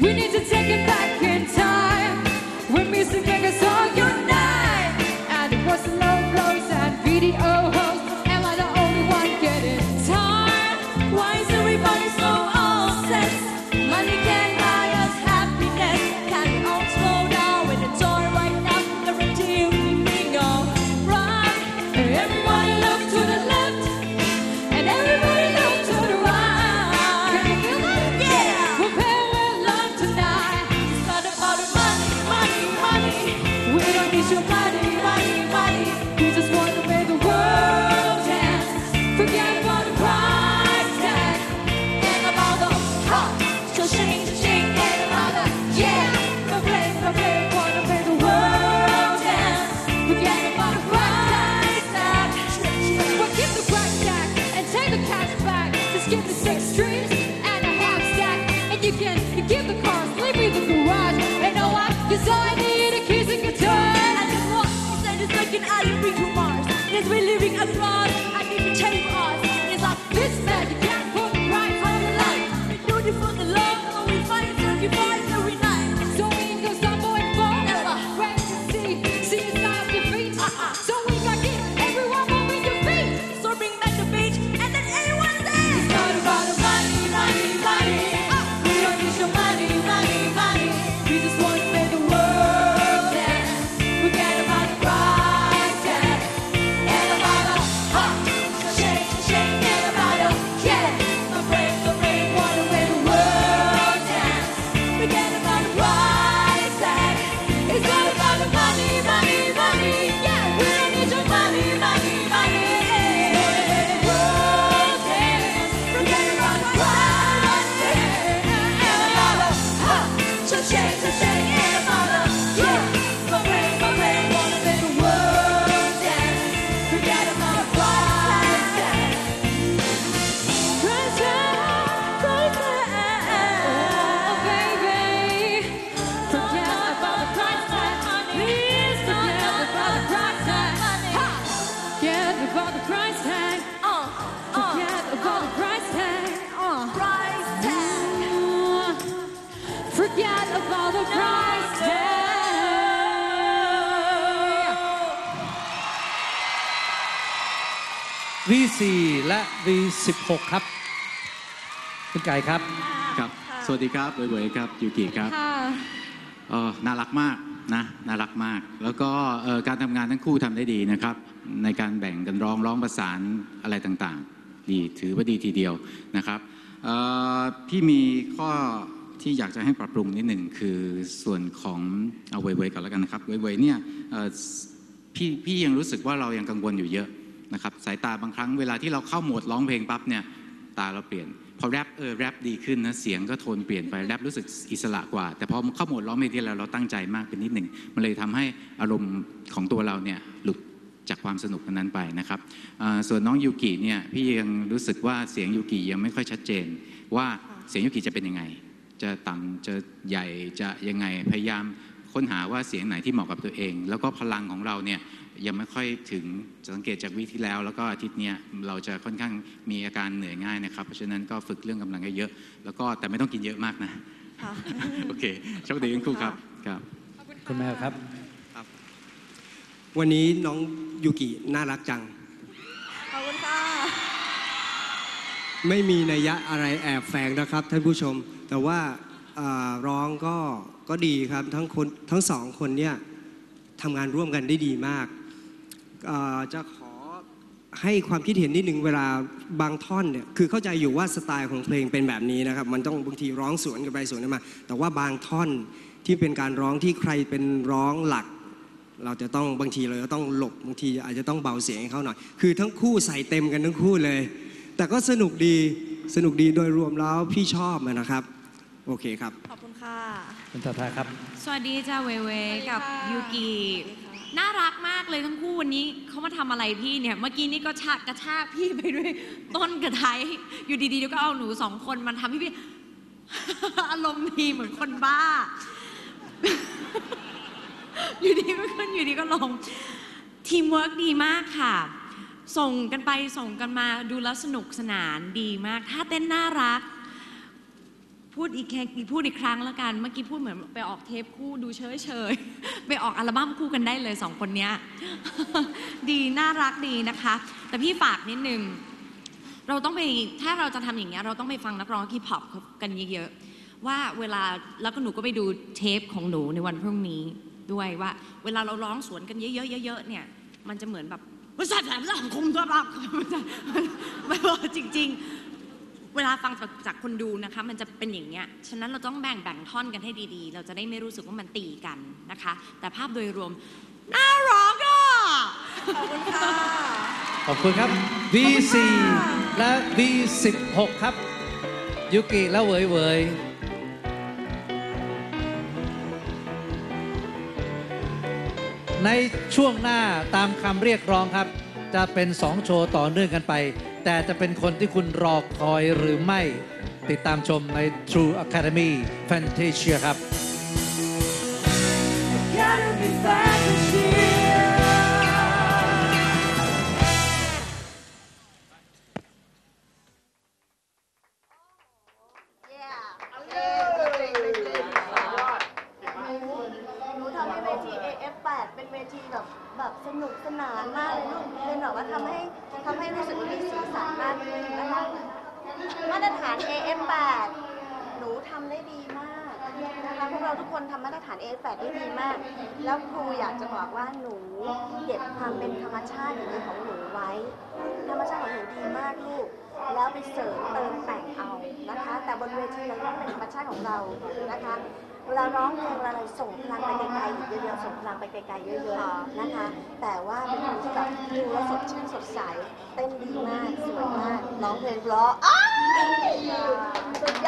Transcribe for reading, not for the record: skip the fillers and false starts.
We need to take it back in time when music make us all unite. And it was low blows and video hosts. Am I the only one getting tired? Why is everybody so obsessed? Money can't buy us happiness. Can we all slow down with the joy right now? Until we go right. Everybody look to the left and everybody look to the right. Can you feel that? Yeah. Prepare well learn tonight. It's not about the money, money, money. We don't need your money, money, money. We just want to make the world dance. Forget about the price tag and about the heart. So shake, shake, and about the yeah. Prepare, want to make the world dance. Forget about the price tag. Well, give the price tag and take the cash back. Just give the 6 streets and a half stack, and you can give the cars, leave me the garage. And know what? 'Cause all I need are keys and guitar. I just want to say the second I bring to Mars. Yes, we're living abroad. I need to change us. It's like This man, you can't put the price on the line. we do it for the love, so we fight and sacrifice every night. So we ain't gonna stop or fall. Never wait to see us not your feet. So we got get everyone moving your feet. So bring back the beach, and then everyone dance. It's not about the money, money, money. We don't need your money, money, money. We just want to make the world dance. Forget about the price tag and about the heart. So shake, shake, and about the yeah. My brain, want to make the world dance. Forget about the price tag. It's all about the money, money, money. Yeah, we don't need your money, money, money. It's gonna make the world dance. Forget about the price tag and about the heart. So shake, and about the yeah. My brain, wanna make the world dance. Forget about the price tag. Price tag, oh baby. Forget about the price tag. Please forget about the price tag. Ha! Forget about the price tag. Forget about the price tag. Price tag. Forget about the price tag. V4 และ V16 ครับคุณไก่ครับครับ สวัสดีครับเวยๆครับยูกิครับค่ะน่ารักมากนะน่ารักมาก แล้วก็การทำงานทั้งคู่ทำได้ดีนะครับ ในการแบ่งกันร้องประสานอะไรต่างๆดีถือว่าดีทีเดียวนะครับพี่มีข้อที่อยากจะให้ปรับปรุงนิดหนึ่งคือส่วนของเอาเวยๆก่อนแล้วกันนะครับเวยๆเนี่ยพี่ยังรู้สึกว่าเรายังกังวลอยู่เยอะนะครับสายตาบางครั้งเวลาที่เราเข้าโหมดร้องเพลงปั๊บเนี่ยตาเราเปลี่ยนพอแรปแรปดีขึ้นนะเสียงก็โทนเปลี่ยนไปแรปรู้สึกอิสระกว่าแต่พอเข้าโหมดร้องเพลงที่เราตั้งใจมากเป็นนิดหนึ่งมันเลยทำให้อารมณ์ของตัวเราเนี่ยหลุดจากความสนุกนั้นไปนะครับส่วนน้องยูกิเนี่ยพี่ยังรู้สึกว่าเสียงยูกิยังไม่ค่อยชัดเจนว่าเสียงยูกิจะเป็นยังไงจะต่ำจะใหญ่จะยังไงพยายามค้นหาว่าเสียงไหนที่เหมาะกับตัวเองแล้วก็พลังของเราเนี่ยยังไม่ค่อยถึงสังเกตจากวีคที่แล้วแล้วก็อาทิตย์นี้เราจะค่อนข้างมีอาการเหนื่อยง่ายนะครับเพราะฉะนั้นก็ฝึกเรื่องกำลังเยอะๆแล้วก็แต่ไม่ต้องกินเยอะมากนะโอเคโชคดีทั้งคู่ครับครับคุณแม่ครับวันนี้น้องยูกิน่ารักจังขอบคุณค่ะไม่มีนัยยะอะไรแอบแฝงนะครับท่านผู้ชม แต่ว่าร้องก็ดีครับทั้งสองคนเนี่ยทำงานร่วมกันได้ดีมากจะขอให้ความคิดเห็นนิดนึงเวลาบางท่อนเนี่ยคือเข้าใจอยู่ว่าสไตล์ของเพลงเป็นแบบนี้นะครับมันต้องบางทีร้องสวนกันไปสวนกันมาแต่ว่าบางท่อนที่เป็นการร้องที่ใครเป็นร้องหลักเราจะต้องบางทีเราจะต้องหลบบางทีอาจจะต้องเบาเสียงให้เขาหน่อยคือทั้งคู่ใส่เต็มกันทั้งคู่เลยแต่ก็สนุกดีโดยรวมแล้วพี่ชอบนะครับโอเคครับขอบคุณค่ะคุณทาทาครับสวัสดีจ้าเวเวกับยูกิน่ารักมากเลยทั้งคู่วันนี้เขามาทำอะไรพี่เนี่ยเมื่อกี้นี่ก็กระชากพี่ไปด้วยต้นกระไทยอยู่ดีๆก็เอาหนู2 คนมันทำให้พี่ อารมณ์ดีเหมือนคนบ้า อยู่ดีก็ขึ้นอยู่ดีก็ลงทีมเวิร์กดีมากค่ะ ส่งกันไปส่งกันมาดูแล้วสนุกสนานดีมากถ้าเต้นน่ารักพูดอีกครั้งแล้วกัน เมื่อกี้พูดเหมือนไปออกเทปคู่ดูเฉยๆ ไปออกอัลบั้มคู่กันได้เลย2 คนเนี้ย ดีน่ารักดีนะคะ แต่พี่ฝากนิดนึง เราต้องไปถ้าเราจะทำอย่างเงี้ยเราต้องไปฟังนักร้องฮิปฮอปกันเยอะๆว่าเวลาแล้วก็หนูก็ไปดูเทปของหนูในวันพรุ่งนี้ด้วยว่าเวลาเราร้องสวนกันเยอะๆเนี่ยมันจะเหมือนแบบว่าสัตว์แบบสังคมตัวเราไม่บอกจริงๆเวลาฟังจากคนดูนะคะมันจะเป็นอย่างเงี้ยฉะนั้นเราต้องแบ่งท่อนกันให้ดีๆเราจะได้ไม่รู้สึกว่ามันตีกันนะคะแต่ภาพโดยรวมน่ารักอ่ะขอบคุณค่ะขอบคุณครับ V4 และ V16 ครับยุกิและเหวยเหวยในช่วงหน้าตามคำเรียกร้องครับจะเป็น2 โชว์ต่อเนื่องกันไป แต่จะเป็นคนที่คุณรอคอยหรือไม่ติดตามชมใน True Academy Fantasia ครับ Academy Fantasia หนูทำให้เวที AF8 เป็นเวทีแบบสนุกสนานมากเลยลูกเป็นแบบว่าทำให้รู้สึกว่ามีสีสันมากขึ้นนะคะมาตรฐาน AF8 หนูทำได้ดีมากนะคะพวกเราทุกคนทำมาตรฐาน AF8 ได้ดีมากแล้วครูอยากจะบอกว่าหนูเก็บความเป็นธรรมชาติอย่างนี้ของหนูไว้ธรรมชาติของหนูดีมากลูกแล้วไปเสริมเติมแต่งเอานะคะแต่บนเวทีเราต้องเป็นธรรมชาติของเรานะคะเวลาร้องเพลงเวลาเราส่งพลังไปไกลๆเยอะๆส่งพลังไปไกลๆเยอะๆนะคะแต่ว่าเป็นคนที่แบบดูแล้วสดชื่นสดใสเต้นดีมากสวยมากร้องเพลงเพราะ